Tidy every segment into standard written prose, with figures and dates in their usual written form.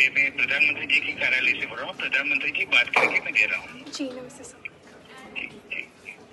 मैं प्रधानमंत्री जी की कार्यालय से बोल रहा हूँ। प्रधानमंत्री जी बात करके मैं दे रहा हूँ। जी नमस्ते सर। जी जी।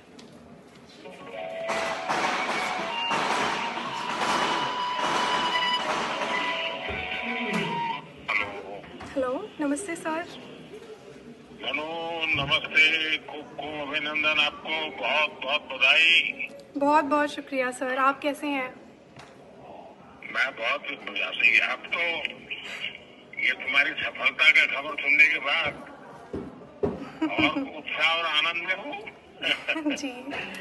हेलो। हेलो नमस्ते सर। हेलो नमस्ते। खूब अभिनंदन, आपको बहुत बहुत बधाई। बहुत बहुत शुक्रिया सर। आप कैसे हैं? मैं बहुत बढ़िया से। आप तो ये तुम्हारी सफलता का खबर सुनने के बाद और उत्साह और आनंद में हूँ। जी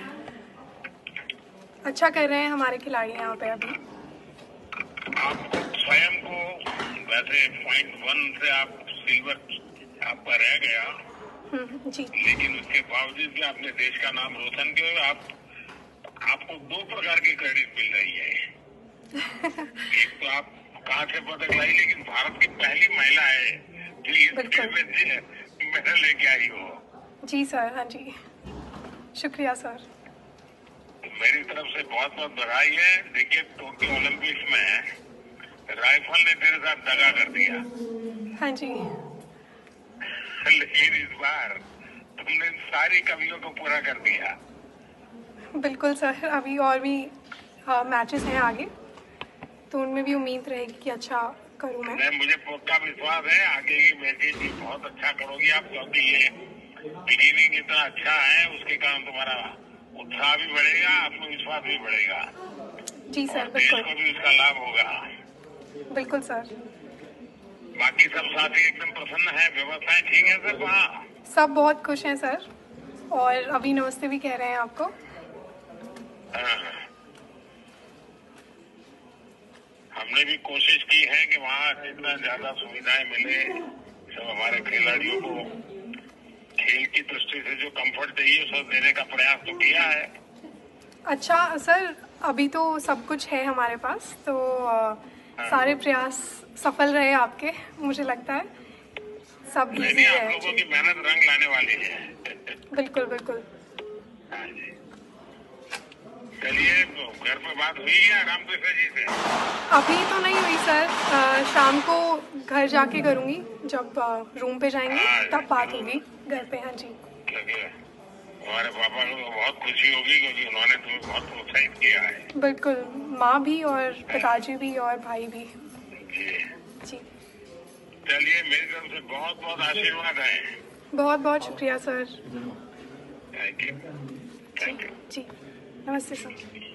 अच्छा कर रहे हैं हमारे खिलाड़ी यहाँ पे अभी। आप स्वयं को वैसे .1 से आप सिल्वर आपका रह गया, जी लेकिन उसके बावजूद भी आपने देश का नाम रोशन किया। आपको 2 प्रकार की क्रेडिट मिल रही है। एक तो आप कहाँ से पदक लाई, लेकिन भारत की पहली महिला है जो इस खेल में मेडल लेके आई हो। जी सर। हाँ जी शुक्रिया सर। मेरी तरफ से बहुत बहुत बधाई है। देखिए, टोक्यो ओलंपिक्स में राइफल ने तेरे साथ दगा कर दिया। हाँ जी लेकिन इस बार तुमने सारी कमियों को पूरा कर दिया। बिल्कुल सर। अभी और भी मैचेस हैं आगे, तो उनमें भी उम्मीद रहेगी कि अच्छा करूँ मैं। मुझे पक्का विश्वास है आगे की मैचेस भी बहुत अच्छा करोगी आप, क्योंकि ये बिगिनिंग इतना अच्छा है, उसके कारण तुम्हारा उत्साह भी बढ़ेगा, आत्मविश्वास भी बढ़ेगा। जी सर और देश बिल्कुल। को भी उसका लाभ होगा। बिल्कुल सर। बाकी सब साथी एकदम प्रसन्न है, व्यवस्थाएं ठीक है सर वहाँ? सब बहुत खुश हैं सर, और अभी नमस्ते भी कह रहे हैं आपको। हाँ। हमने भी कोशिश की है कि वहाँ जितना ज्यादा सुविधाएं मिले सब हमारे खिलाड़ियों को, खेल की दृष्टि से जो कंफर्ट चाहिए सब देने का प्रयास तो किया है। अच्छा सर, अभी तो सब कुछ है हमारे पास, तो सारे प्रयास सफल रहे आपके, मुझे लगता है सब इजी है। आप लोगों की मेहनत रंग लाने वाली है। बिल्कुल बिल्कुल। हाँ जी। चलिए, घर पे बात हुई है रामकृष्ण जी से? अभी तो नहीं हुई सर, शाम को घर जाके करूँगी, जब रूम पे जाएंगे तब बात होगी घर पे। हाँ जी। हमारे पापा को बहुत खुशी होगी क्योंकि उन्होंने तुम्हें बहुत प्रोत्साहित किया है। बिल्कुल, माँ भी और पिताजी भी और भाई भी। जी जी। चलिए, मेरी तरफ से बहुत बहुत आशीर्वाद है। बहुत बहुत शुक्रिया सर। Thank you. जी जी नमस्ते सर।